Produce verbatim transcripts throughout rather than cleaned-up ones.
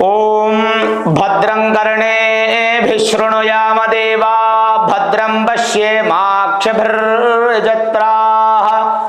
ओम भद्रं कर्णेभिः शृणुयाम देवा भद्रं पश्येमाक्षभिर्यजत्राः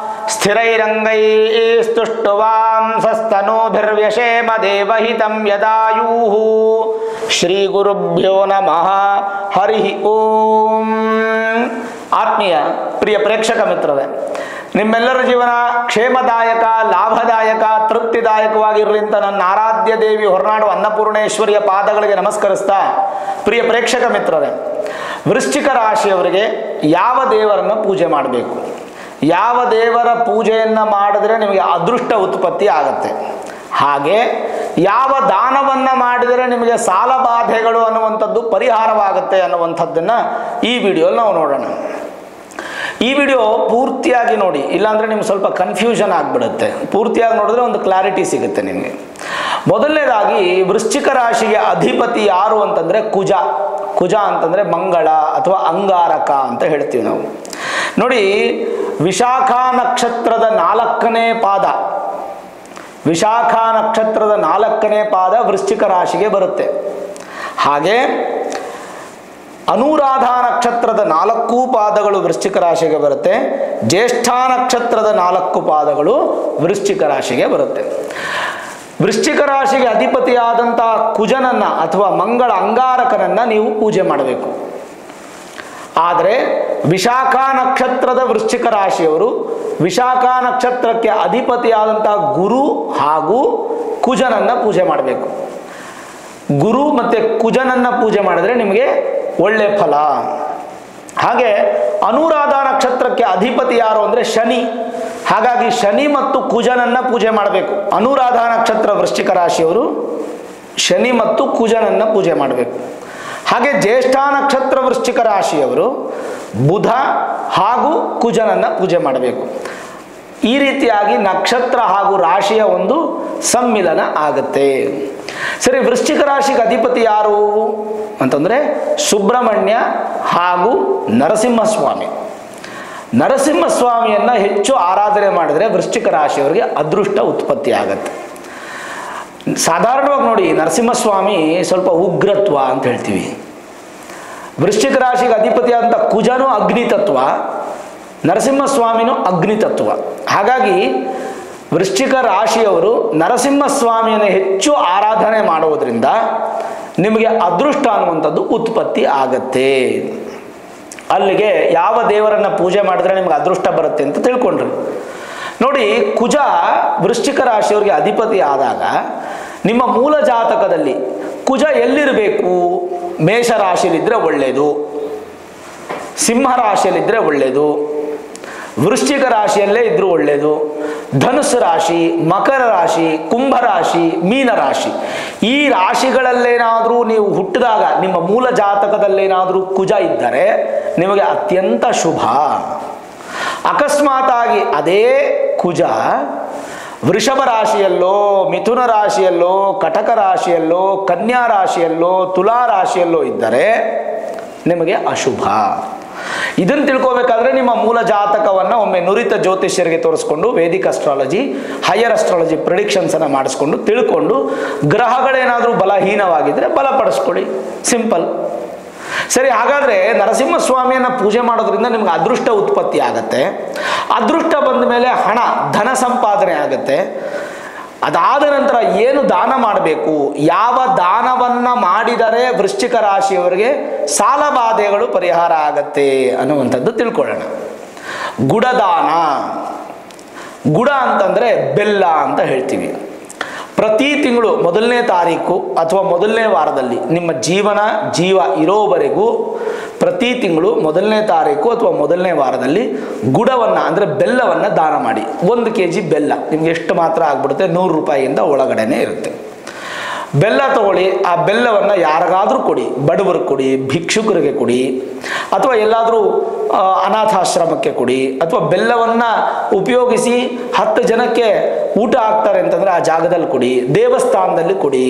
स्थिरैरङ्गैस्तुष्टुवांसस्तनूभिर्व्यशेम देवहितं यदायुः। श्रीगुरुभ्यो नमः। हरि ओम। ಆತ್ಮೀಯ ಪ್ರಿಯ ಪ್ರೇಕ್ಷಕ ಮಿತ್ರರೇ, ನಿಮ್ಮೆಲ್ಲರ ಜೀವನ ಕ್ಷೇಮದಾಯಕ, ಲಾಭದಾಯಕ, ತೃಪ್ತಿದಾಯಕವಾಗಿರಲಿ ಅಂತ ನನ್ನ ಆರಾಧ್ಯ ದೇವಿ ಹೊರನಾಡು ಅನ್ನಪೂರ್ಣೇಶ್ವರಿಯ ಪಾದಗಳಿಗೆ ನಮಸ್ಕರಿಸ್ತಾ, ಪ್ರಿಯ ಪ್ರೇಕ್ಷಕ ಮಿತ್ರರೇ, ವೃಶ್ಚಿಕ ರಾಶಿಯವರಿಗೆ ಯಾವ ದೇವರನ್ನು ಪೂಜೆ ಮಾಡಬೇಕು, ಯಾವ ದೇವರ ಪೂಜೆಯನ್ನು ಮಾಡಿದ್ರೆ ನಿಮಗೆ ಅದೃಷ್ಟ ಉತ್ಪತ್ತಿ ಆಗುತ್ತೆ, ಹಾಗೆ ಯಾವ ದಾನವನ್ನು ಮಾಡಿದರೆ ನಿಮಗೆ ಸಾಲ ಬಾಧೆಗಳು ಅನ್ನುವಂಥದ್ದು ಪರಿಹಾರವಾಗುತ್ತೆ ಅನ್ನುವಂಥದ್ದನ್ನು ಈ ವಿಡಿಯೋಲಿ ನಾವು ನೋಡೋಣ. ಈ ವಿಡಿಯೋ ಪೂರ್ತಿಯಾಗಿ ನೋಡಿ, ಇಲ್ಲಾಂದರೆ ನಿಮ್ಗೆ ಸ್ವಲ್ಪ ಕನ್ಫ್ಯೂಷನ್ ಆಗಿಬಿಡುತ್ತೆ. ಪೂರ್ತಿಯಾಗಿ ನೋಡಿದ್ರೆ ಒಂದು ಕ್ಲಾರಿಟಿ ಸಿಗುತ್ತೆ ನಿಮಗೆ. ಮೊದಲನೇದಾಗಿ ವೃಶ್ಚಿಕ ರಾಶಿಗೆ ಅಧಿಪತಿ ಯಾರು ಅಂತಂದರೆ ಕುಜ. ಕುಜ ಅಂತಂದರೆ ಮಂಗಳ ಅಥವಾ ಅಂಗಾರಕ ಅಂತ ಹೇಳ್ತೀವಿ ನಾವು. ನೋಡಿ, ವಿಶಾಖ ನಕ್ಷತ್ರದ ನಾಲ್ಕನೇ ಪಾದ, ವಿಶಾಖ ನಕ್ಷತ್ರದ ನಾಲ್ಕನೇ ಪಾದ ವೃಶ್ಚಿಕ ರಾಶಿಗೆ ಬರುತ್ತೆ. ಹಾಗೆ ಅನುರಾಧ ನಕ್ಷತ್ರದ ನಾಲ್ಕು ಪಾದಗಳು ವೃಶ್ಚಿಕ ರಾಶಿಗೆ ಬರುತ್ತೆ. ಜ್ಯೇಷ್ಠ ನಕ್ಷತ್ರದ ನಾಲ್ಕು ಪಾದಗಳು ವೃಶ್ಚಿಕ ರಾಶಿಗೆ ಬರುತ್ತೆ. ವೃಶ್ಚಿಕ ರಾಶಿಗೆ ಅಧಿಪತಿಯಾದಂಥ ಕುಜನನ್ನು ಅಥವಾ ಮಂಗಳ ಅಂಗಾರಕನನ್ನು ನೀವು ಪೂಜೆ ಮಾಡಬೇಕು. ಆದರೆ ವಿಶಾಖ ನಕ್ಷತ್ರದ ವೃಶ್ಚಿಕ ರಾಶಿಯವರು ವಿಶಾಖ ನಕ್ಷತ್ರಕ್ಕೆ ಅಧಿಪತಿಯಾದಂಥ ಗುರು ಹಾಗೂ ಕುಜನನ್ನು ಪೂಜೆ ಮಾಡಬೇಕು. ಗುರು ಮತ್ತು ಕುಜನನ್ನು ಪೂಜೆ ಮಾಡಿದ್ರೆ ನಿಮಗೆ ಒಳ್ಳೆ ಫಲ. ಹಾಗೆ ಅನುರಾಧ ನಕ್ಷತ್ರಕ್ಕೆ ಅಧಿಪತಿ ಯಾರು ಅಂದರೆ ಶನಿ. ಹಾಗಾಗಿ ಶನಿ ಮತ್ತು ಕುಜನನ್ನು ಪೂಜೆ ಮಾಡಬೇಕು. ಅನುರಾಧ ನಕ್ಷತ್ರ ವೃಶ್ಚಿಕ ರಾಶಿಯವರು ಶನಿ ಮತ್ತು ಕುಜನನ್ನು ಪೂಜೆ ಮಾಡಬೇಕು. ಹಾಗೆ ಜ್ಯೇಷ್ಠ ನಕ್ಷತ್ರ ವೃಶ್ಚಿಕ ರಾಶಿಯವರು ಬುಧ ಹಾಗೂ ಕುಜನನ್ನು ಪೂಜೆ ಮಾಡಬೇಕು. ಈ ರೀತಿಯಾಗಿ ನಕ್ಷತ್ರ ಹಾಗೂ ರಾಶಿಯ ಒಂದು ಸಮ್ಮಿಲನ ಆಗುತ್ತೆ. ಸರಿ, ವೃಶ್ಚಿಕ ರಾಶಿಗೆ ಅಧಿಪತಿ ಯಾರು ಅಂತಂದರೆ ಸುಬ್ರಹ್ಮಣ್ಯ ಹಾಗೂ ನರಸಿಂಹಸ್ವಾಮಿ. ನರಸಿಂಹಸ್ವಾಮಿಯನ್ನು ಹೆಚ್ಚು ಆರಾಧನೆ ಮಾಡಿದರೆ ವೃಶ್ಚಿಕ ರಾಶಿಯವರಿಗೆ ಅದೃಷ್ಟ ಉತ್ಪತ್ತಿ ಆಗುತ್ತೆ. ಸಾಧಾರಣವಾಗಿ ನೋಡಿ, ನರಸಿಂಹಸ್ವಾಮಿ ಸ್ವಲ್ಪ ಉಗ್ರತ್ವ ಅಂತ ಹೇಳ್ತೀವಿ. ವೃಶ್ಚಿಕ ರಾಶಿಗೆ ಅಧಿಪತಿಯಾದಂಥ ಕುಜನು ಅಗ್ನಿತತ್ವ, ನರಸಿಂಹಸ್ವಾಮಿನೂ ಅಗ್ನಿತತ್ವ. ಹಾಗಾಗಿ ವೃಶ್ಚಿಕ ರಾಶಿಯವರು ನರಸಿಂಹಸ್ವಾಮಿಯನ್ನು ಹೆಚ್ಚು ಆರಾಧನೆ ಮಾಡುವುದರಿಂದ ನಿಮಗೆ ಅದೃಷ್ಟ ಅನ್ನುವಂಥದ್ದು ಉತ್ಪತ್ತಿ ಆಗತ್ತೆ. ಅಲ್ಲಿಗೆ ಯಾವ ದೇವರನ್ನು ಪೂಜೆ ಮಾಡಿದ್ರೆ ನಿಮಗೆ ಅದೃಷ್ಟ ಬರುತ್ತೆ ಅಂತ ತಿಳ್ಕೊಂಡ್ರಿ. ನೋಡಿ, ಕುಜ ವೃಶ್ಚಿಕ ರಾಶಿಯವರಿಗೆ ಅಧಿಪತಿ ಆದಾಗ ನಿಮ್ಮ ಮೂಲ ಜಾತಕದಲ್ಲಿ ಕುಜ ಎಲ್ಲಿರಬೇಕು? ಮೇಷರಾಶಿಯಲ್ಲಿದ್ದರೆ ಒಳ್ಳೆಯದು, ಸಿಂಹ ರಾಶಿಯಲ್ಲಿದ್ದರೆ ಒಳ್ಳೆಯದು, ವೃಶ್ಚಿಕ ರಾಶಿಯಲ್ಲೇ ಇದ್ದರೂ ಒಳ್ಳೆಯದು, ಧನುಸ್ಸು ರಾಶಿ, ಮಕರ ರಾಶಿ, ಕುಂಭರಾಶಿ, ಮೀನರಾಶಿ, ಈ ರಾಶಿಗಳಲ್ಲೇನಾದರೂ ನೀವು ಹುಟ್ಟಿದಾಗ ನಿಮ್ಮ ಮೂಲ ಜಾತಕದಲ್ಲೇನಾದರೂ ಕುಜ ಇದ್ದರೆ ನಿಮಗೆ ಅತ್ಯಂತ ಶುಭ. ಅಕಸ್ಮಾತಾಗಿ ಅದೇ ಕುಜ ವೃಷಭ ರಾಶಿಯಲ್ಲೋ, ಮಿಥುನ ರಾಶಿಯಲ್ಲೋ, ಕಟಕ ರಾಶಿಯಲ್ಲೋ, ಕನ್ಯಾ ರಾಶಿಯಲ್ಲೋ, ತುಲಾ ರಾಶಿಯಲ್ಲೋ ಇದ್ದರೆ ನಿಮಗೆ ಅಶುಭ. ಇದನ್ನು ತಿಳ್ಕೋಬೇಕಾದ್ರೆ ನಿಮ್ಮ ಮೂಲ ಜಾತಕವನ್ನು ಒಮ್ಮೆ ನುರಿತ ಜ್ಯೋತಿಷ್ಯರಿಗೆ ತೋರಿಸ್ಕೊಂಡು ವೇದಿಕ್ ಅಸ್ಟ್ರಾಲಜಿ, ಹೈಯರ್ ಅಸ್ಟ್ರಾಲಜಿ ಪ್ರಿಡಿಕ್ಷನ್ಸನ್ನು ಮಾಡಿಸ್ಕೊಂಡು ತಿಳ್ಕೊಂಡು ಗ್ರಹಗಳೇನಾದರೂ ಬಲಹೀನವಾಗಿದ್ದರೆ ಬಲಪಡಿಸ್ಕೊಳ್ಳಿ. ಸಿಂಪಲ್. ಸರಿ, ಹಾಗಾದರೆ ನರಸಿಂಹಸ್ವಾಮಿಯನ್ನು ಪೂಜೆ ಮಾಡೋದ್ರಿಂದ ನಿಮ್ಗೆ ಅದೃಷ್ಟ ಉತ್ಪತ್ತಿ ಆಗುತ್ತೆ. ಅದೃಷ್ಟ ಬಂದ ಮೇಲೆ ಹಣ, ಧನ ಸಂಪಾದನೆ ಆಗುತ್ತೆ. ಅದಾದ ನಂತರ ಏನು ದಾನ ಮಾಡಬೇಕು, ಯಾವ ದಾನವನ್ನು ಮಾಡಿದರೆ ವೃಶ್ಚಿಕ ರಾಶಿಯವರಿಗೆ ಸಾಲ ಬಾಧೆಗಳು ಪರಿಹಾರ ಆಗತ್ತೆ ಅನ್ನುವಂಥದ್ದು ತಿಳ್ಕೊಳ್ಳೋಣ. ಗುಡದಾನ. ಗುಡ ಅಂತಂದರೆ ಬೆಲ್ಲ ಅಂತ ಹೇಳ್ತೀವಿ. ಪ್ರತಿ ತಿಂಗಳು ಮೊದಲನೇ ತಾರೀಕು ಅಥವಾ ಮೊದಲನೇ ವಾರದಲ್ಲಿ ನಿಮ್ಮ ಜೀವನ ಜೀವ ಇರೋವರೆಗೂ ಪ್ರತಿ ತಿಂಗಳು ಮೊದಲನೇ ತಾರೀಕು ಅಥವಾ ಮೊದಲನೇ ವಾರದಲ್ಲಿ ಗುಡವನ್ನು ಅಂದರೆ ಬೆಲ್ಲವನ್ನು ದಾನ ಮಾಡಿ. ಒಂದು ಕೆ ಜಿ ಬೆಲ್ಲ ನಿಮ್ಗೆ ಎಷ್ಟು ಮಾತ್ರ ಆಗ್ಬಿಡುತ್ತೆ, ನೂರು ರೂಪಾಯಿಯಿಂದ ಒಳಗಡೆನೇ ಇರುತ್ತೆ. ಬೆಲ್ಲ ತಗೊಳ್ಳಿ. ಆ ಬೆಲ್ಲವನ್ನು ಯಾರಿಗಾದರೂ ಕೊಡಿ, ಬಡವರಿಗೆ ಕೊಡಿ, ಭಿಕ್ಷುಕರಿಗೆ ಕೊಡಿ, ಅಥವಾ ಎಲ್ಲಾದರೂ ಅನಾಥಾಶ್ರಮಕ್ಕೆ ಕೊಡಿ, ಅಥವಾ ಬೆಲ್ಲವನ್ನು ಉಪಯೋಗಿಸಿ ಹತ್ತು ಜನಕ್ಕೆ ಊಟ ಹಾಕ್ತಾರೆ ಅಂತಂದರೆ ಆ ಜಾಗದಲ್ಲಿ ಕೊಡಿ, ದೇವಸ್ಥಾನದಲ್ಲಿ ಕೊಡಿ.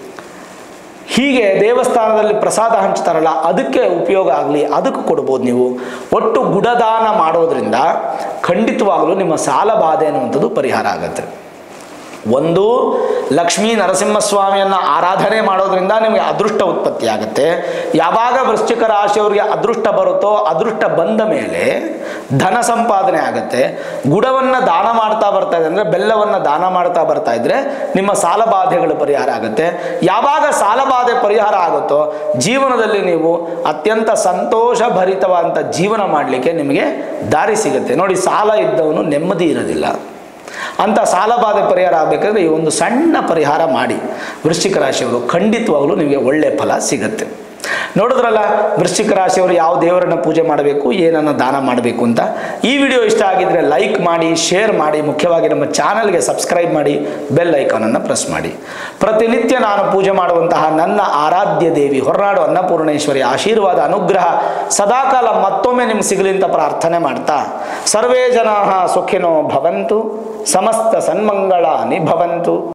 ಹೀಗೆ ದೇವಸ್ಥಾನದಲ್ಲಿ ಪ್ರಸಾದ ಹಂಚ್ತಾರಲ್ಲ, ಅದಕ್ಕೆ ಉಪಯೋಗ ಆಗಲಿ, ಅದಕ್ಕೆ ಕೊಡ್ಬೋದು ನೀವು. ಒಟ್ಟು ಗುಡದಾನ ಮಾಡೋದ್ರಿಂದ ಖಂಡಿತವಾಗಲೂ ನಿಮ್ಮ ಸಾಲ ಬಾಧೆ ಅನ್ನುವಂಥದ್ದು ಪರಿಹಾರ ಆಗುತ್ತೆ. ಒಂದು, ಲಕ್ಷ್ಮೀ ನರಸಿಂಹಸ್ವಾಮಿಯನ್ನು ಆರಾಧನೆ ಮಾಡೋದ್ರಿಂದ ನಿಮಗೆ ಅದೃಷ್ಟ ಉತ್ಪತ್ತಿ ಆಗುತ್ತೆ. ಯಾವಾಗ ವೃಶ್ಚಿಕ ರಾಶಿಯವರಿಗೆ ಅದೃಷ್ಟ ಬರುತ್ತೋ ಅದೃಷ್ಟ ಬಂದ ಮೇಲೆ ಧನ ಸಂಪಾದನೆ ಆಗುತ್ತೆ. ಗುಡವನ್ನು ದಾನ ಮಾಡ್ತಾ ಬರ್ತಾ ಇದೆ ಅಂದರೆ ಬೆಲ್ಲವನ್ನು ದಾನ ಮಾಡ್ತಾ ಬರ್ತಾ ಇದ್ರೆ ನಿಮ್ಮ ಸಾಲಬಾಧೆಗಳು ಪರಿಹಾರ ಆಗುತ್ತೆ. ಯಾವಾಗ ಸಾಲಬಾಧೆ ಪರಿಹಾರ ಆಗುತ್ತೋ ಜೀವನದಲ್ಲಿ ನೀವು ಅತ್ಯಂತ ಸಂತೋಷ ಭರಿತವಾದಂಥ ಜೀವನ ಮಾಡಲಿಕ್ಕೆ ನಿಮಗೆ ದಾರಿ ಸಿಗುತ್ತೆ. ನೋಡಿ, ಸಾಲ ಇದ್ದವನು ನೆಮ್ಮದಿ ಇರೋದಿಲ್ಲ. ಅಂಥ ಸಾಲಬಾಧೆ ಪರಿಹಾರ ಆಗಬೇಕಾದ್ರೆ ಈ ಒಂದು ಸಣ್ಣ ಪರಿಹಾರ ಮಾಡಿ ವೃಶ್ಚಿಕ ರಾಶಿಯವರು ಖಂಡಿತವಾಗಲೂ ನಿಮಗೆ ಒಳ್ಳೆಯ ಫಲ ಸಿಗುತ್ತೆ. ನೋಡಿದ್ರಲ್ಲ, ವೃಶ್ಚಿಕ ರಾಶಿಯವರು ಯಾವ ದೇವರನ್ನು ಪೂಜೆ ಮಾಡಬೇಕು, ಏನನ್ನು ದಾನ ಮಾಡಬೇಕು ಅಂತ. ಈ ವಿಡಿಯೋ ಇಷ್ಟ ಆಗಿದ್ರೆ ಲೈಕ್ ಮಾಡಿ, ಶೇರ್ ಮಾಡಿ, ಮುಖ್ಯವಾಗಿ ನಮ್ಮ ಚಾನಲ್ಗೆ ಸಬ್ಸ್ಕ್ರೈಬ್ ಮಾಡಿ, ಬೆಲ್ ಐಕಾನನ್ನು ಪ್ರೆಸ್ ಮಾಡಿ. ಪ್ರತಿನಿತ್ಯ ನಾನು ಪೂಜೆ ಮಾಡುವಂತಹ ನನ್ನ ಆರಾಧ್ಯ ದೇವಿ ಹೊರನಾಡು ಅನ್ನಪೂರ್ಣೇಶ್ವರಿ ಆಶೀರ್ವಾದ ಅನುಗ್ರಹ ಸದಾಕಾಲ ಮತ್ತೊಮ್ಮೆ ನಿಮ್ಗೆ ಸಿಗಲಿ ಅಂತ ಪ್ರಾರ್ಥನೆ ಮಾಡ್ತಾ, ಸರ್ವೇ ಜನಾಃ ಸುಖಿನೋ ಭವಂತು, ಸಮಸ್ತ ಸನ್ಮಂಗಳಾನಿ ಭವಂತು.